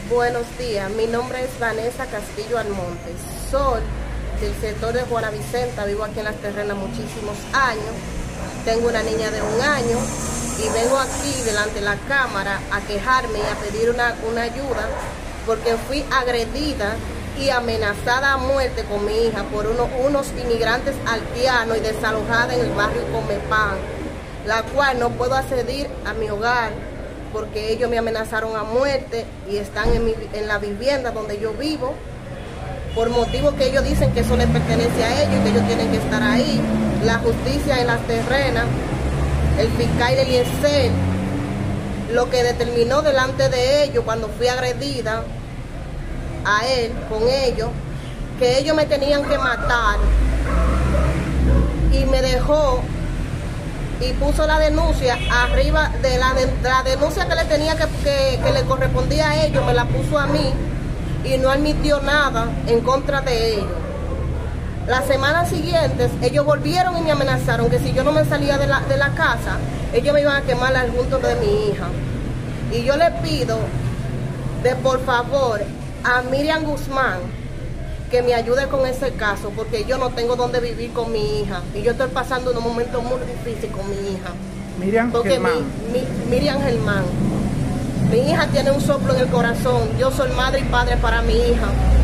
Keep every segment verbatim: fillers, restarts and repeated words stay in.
Buenos días, mi nombre es Vanessa Castillo Almonte, soy del sector de Juana Vicenta, vivo aquí en Las Terrenas muchísimos años, tengo una niña de un año y vengo aquí delante de la cámara a quejarme y a pedir una, una ayuda porque fui agredida y amenazada a muerte con mi hija por uno, unos inmigrantes haitianos y desalojada en el barrio Comepán, la cual no puedo acceder a mi hogar porque ellos me amenazaron a muerte y están en, mi, en la vivienda donde yo vivo, por motivos que ellos dicen que eso les pertenece a ellos y que ellos tienen que estar ahí. La justicia en Las Terrenas, el fiscal Eliezer, lo que determinó delante de ellos cuando fui agredida a él, con ellos, que ellos me tenían que matar, y me dejó y puso la denuncia arriba de la, de, la denuncia que le tenía que, que, que le correspondía a ellos, me la puso a mí y no admitió nada en contra de ellos. Las semanas siguientes ellos volvieron y me amenazaron que si yo no me salía de la, de la casa, ellos me iban a quemar al junto de mi hija. Y yo le pido de por favor a Miriam Guzmán que me ayude con ese caso, porque yo no tengo dónde vivir con mi hija y yo estoy pasando un momento muy difícil con mi hija. Miriam porque Germán. Mi, mi, Miriam Germán. Mi hija tiene un soplo en el corazón, yo soy madre y padre para mi hija.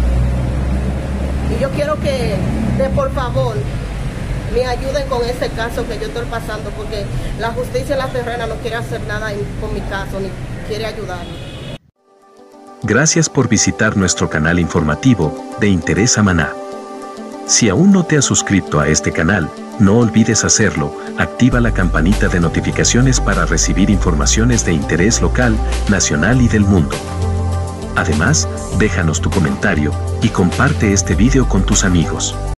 Y yo quiero que, de por favor, me ayuden con ese caso que yo estoy pasando, porque la justicia en Las Terrenas no quiere hacer nada con mi caso, ni quiere ayudarme. Gracias por visitar nuestro canal informativo de Interés Samaná. Si aún no te has suscrito a este canal, no olvides hacerlo, activa la campanita de notificaciones para recibir informaciones de interés local, nacional y del mundo. Además, déjanos tu comentario y comparte este video con tus amigos.